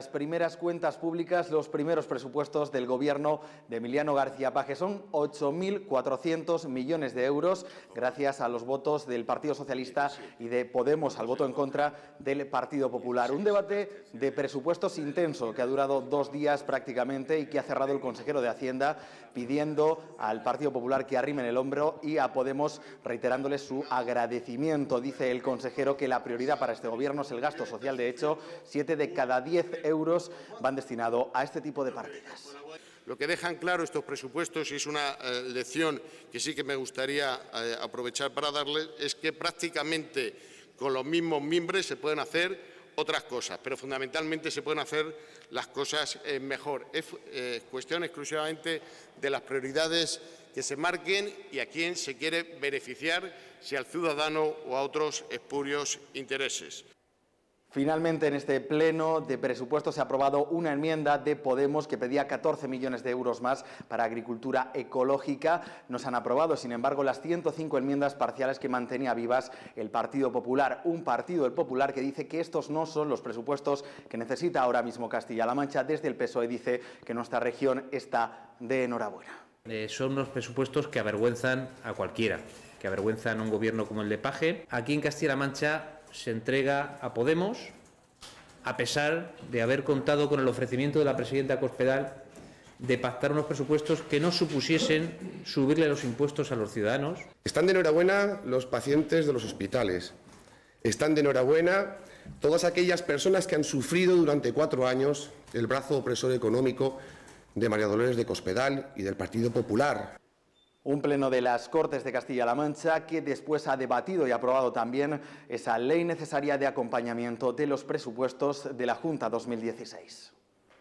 Las primeras cuentas públicas, los primeros presupuestos del Gobierno de Emiliano García Paje son 8.400 millones de euros, gracias a los votos del Partido Socialista y de Podemos, al voto en contra del Partido Popular. Un debate de presupuestos intenso que ha durado 2 días prácticamente y que ha cerrado el consejero de Hacienda pidiendo al Partido Popular que arrimen el hombro y a Podemos reiterándole su agradecimiento. Dice el consejero que la prioridad para este Gobierno es el gasto social. De hecho, 7 de cada 10 euros van destinados a este tipo de partidas. Lo que dejan claro estos presupuestos, y es una lección que sí que me gustaría aprovechar para darles, es que prácticamente con los mismos mimbres se pueden hacer otras cosas, pero fundamentalmente se pueden hacer las cosas mejor. Es cuestión exclusivamente de las prioridades que se marquen y a quién se quiere beneficiar, si al ciudadano o a otros espurios intereses. Finalmente, en este pleno de presupuestos se ha aprobado una enmienda de Podemos que pedía 14 millones de euros más para agricultura ecológica. No se han aprobado, sin embargo, las 105 enmiendas parciales que mantenía vivas el Partido Popular. Un partido, el Popular, que dice que estos no son los presupuestos que necesita ahora mismo Castilla-La Mancha. Desde el PSOE dice que nuestra región está de enhorabuena. Son unos presupuestos que avergüenzan a cualquiera, que avergüenzan a un gobierno como el de Paje. Aquí en Castilla-La Mancha se entrega a Podemos, a pesar de haber contado con el ofrecimiento de la presidenta Cospedal de pactar unos presupuestos que no supusiesen subirle los impuestos a los ciudadanos. Están de enhorabuena los pacientes de los hospitales. Están de enhorabuena todas aquellas personas que han sufrido durante 4 años el brazo opresor económico de María Dolores de Cospedal y del Partido Popular. Un pleno de las Cortes de Castilla-La Mancha que después ha debatido y aprobado también esa ley necesaria de acompañamiento de los presupuestos de la Junta 2016.